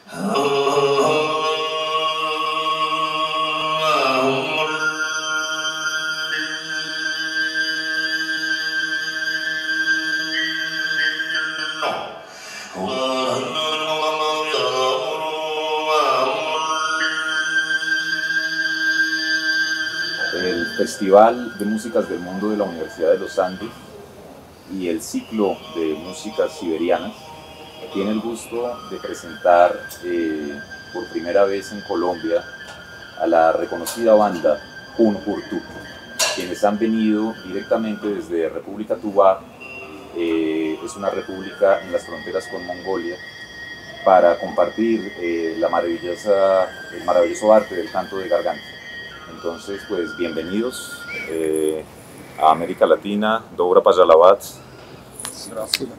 El Festival de Músicas del Mundo de la Universidad de los Andes y el ciclo de músicas siberianas tiene el gusto de presentar por primera vez en Colombia a la reconocida banda Hunhurtu, quienes han venido directamente desde República Tuvá, es una república en las fronteras con Mongolia, para compartir el maravilloso arte del canto de garganta. Entonces, pues bienvenidos a América Latina, Добро пожаловать. Здравствуйте.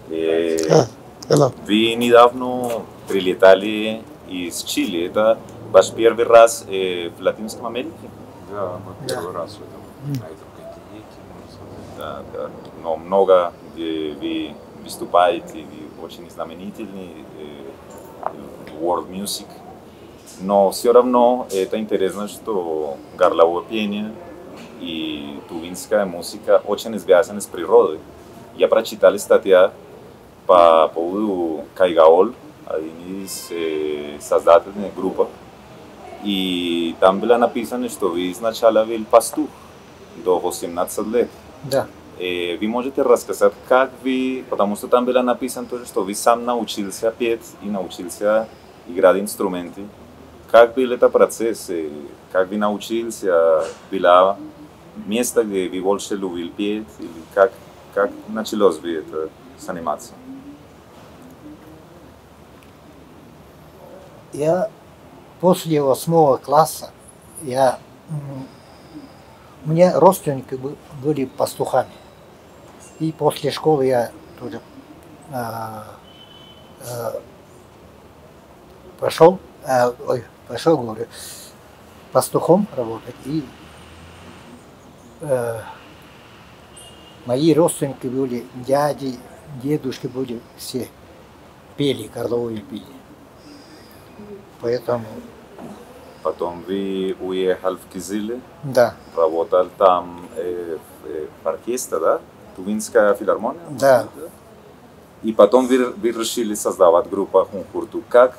Вы недавно прилетали из Чили. Это ваш первый раз в Латинской Америке? Да, мы первый раз на этом континенте, можно сказать. Да. Но много где вы выступаете, вы очень знаменительны в World Music. Но все равно это интересно, что горловое пение и тувинская музыка очень связаны с природой. Я прочитал статью по поводу Кайгаол, один из создателей группы, и там было написано, что вы сначала был пастух до 18 лет. Да. Вы можете рассказать, как вы, потому что там было написано тоже, что вы сам научился петь и научился играть инструменты. Как был этот процесс? Как вы научился? Было место, где вы больше любили петь? Или как началось вы это заниматься? Я после 8 класса, у меня родственники были пастухами. И после школы я тоже пошел, говорю, пастухом работать. И мои родственники были, дяди, дедушки были, все пели, горловое пение. Поэтому... Потом вы уехали в Кизиле? Да. Работал там в оркестре, да? Тувинская филармония? Да. И потом вы решили создавать группу Hunhurtu. Как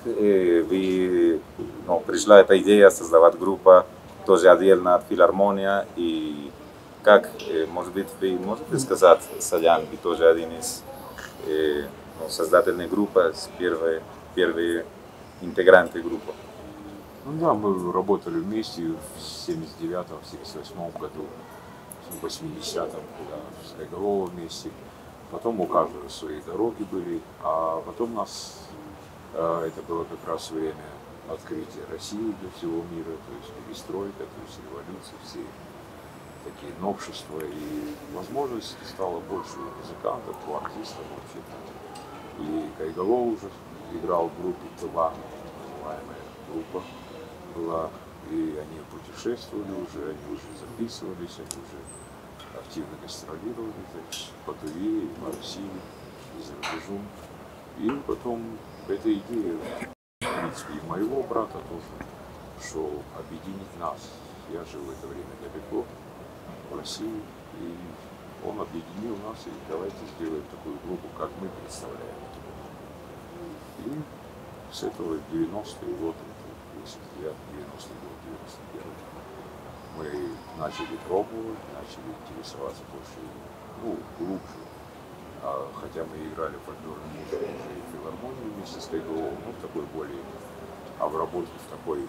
пришла эта идея создавать группу тоже отдельно от филармония? И как, может быть, вы можете сказать, Саян, вы тоже один из создателей группы, первые интегранты группы? Ну да, мы работали вместе в 79-м, 78-м году, в 80-м, когда с Кайголовым вместе. Потом у каждого свои дороги были, а потом это было как раз время открытия России для всего мира, то есть перестройка, то есть революция, все такие новшества, и возможностей стало больше у музыкантов, у артистов вообще-то. И Кайголов уже играл в группе Тува, называемая группа была, и они путешествовали уже, они уже записывались, они уже активно гастролировали по Туве, по России, и за рубежом. И потом эта идея, в принципе, и моего брата тоже, что объединить нас. Я жил в это время далеко, в России, и он объединил нас, и давайте сделаем такую группу, как мы представляем эту группу. И с этого 90-е годы, 89-90 год, 91-й, мы начали пробовать, начали интересоваться больше, глубже. Хотя мы играли фольклорную музыку уже и в филармонии вместе с Кайголовым, в такой более обработке, в такой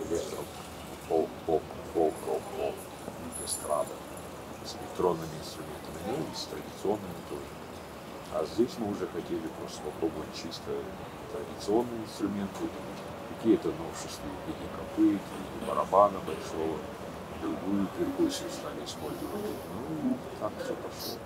фолк-рок, эстрада, с электронными инструментами, и с традиционными тоже. А здесь мы уже хотели просто попробовать чисто традиционные инструменты, какие-то новшества в виде копыт, в виде барабана большого, другую перкуссию стали использовать. Так все пошло.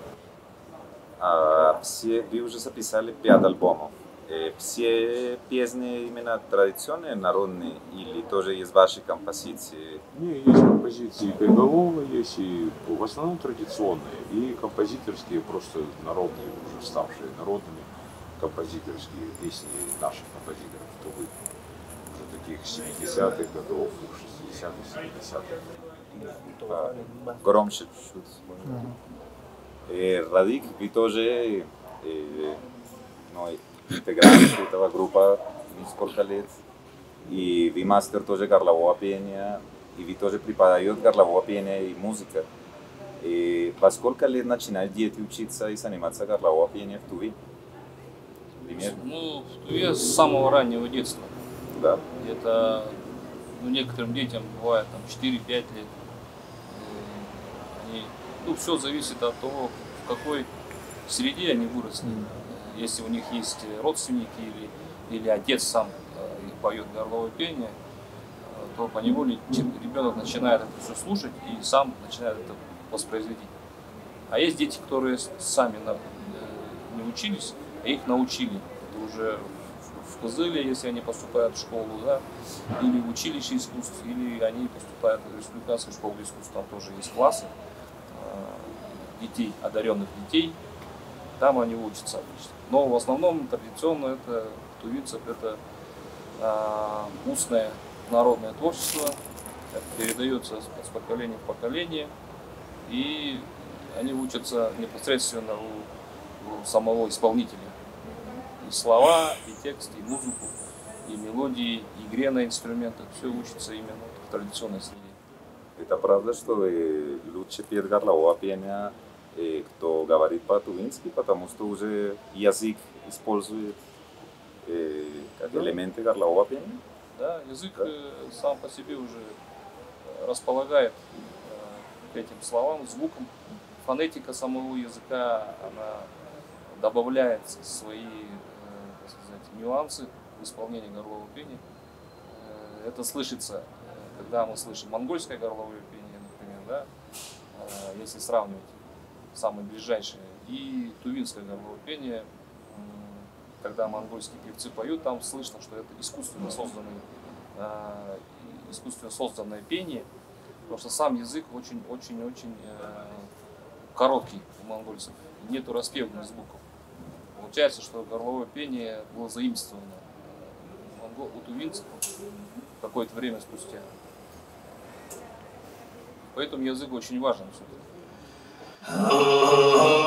Вы уже записали 5 альбомов. Все песни именно традиционные, народные, или тоже есть ваши композиции? Не, есть композиции Кайголова, есть и в основном традиционные, и композиторские, просто народные, уже ставшие народными, композиторские песни наших композиторов, Тувы, уже таких 70-х годов, 60-х, 70-х. Громче. Мгм. Радик, вы тоже ну, интегрант этого группа несколько лет. И вы мастер тоже горлового пения, и вы тоже преподаете горлового пения и музыка. И во сколько лет начинают дети учиться и заниматься горлового пения в Туве? Примерно? Ну, в Туве с самого раннего детства. Да. Где-то, ну, некоторым детям бывает там 4-5 лет. Они, ну, все зависит от того, в какой среде они выросли. Если у них есть родственники или отец сам поет горловое пение, то поневоле ребенок начинает это все слушать и сам начинает это воспроизводить. А есть дети, которые сами не учились, а их научили. Это уже в Кызыле, если они поступают в школу, да, или в училище искусств, или они поступают в республиканскую школу искусств, там тоже есть классы детей, одаренных детей, там они учатся обычно. Но в основном традиционно это тувинцев, это устное народное творчество, передается с поколения в поколение, и они учатся непосредственно у самого исполнителя. И слова, и текст, и музыку, и мелодии, и игре на инструментах, все учится именно в традиционной среде. Это правда, что лучше петь горлового пения, кто говорит по-тувински, потому что уже язык использует как элементы горлового пения? Да, язык сам по себе уже располагает к этим словам, звукам. Фонетика самого языка, она добавляет свои, так сказать, нюансы в исполнении горлового пения. Это слышится, когда мы слышим монгольское горловое пение, например, да, если сравнивать самые ближайшие, и тувинское горловое пение. Когда монгольские певцы поют, там слышно, что это искусственно созданное пение, потому что сам язык очень-очень-очень короткий у монгольцев, нету распевных звуков. Получается, что горловое пение было заимствовано у тувинцев какое-то время спустя. Поэтому язык очень важен все-таки.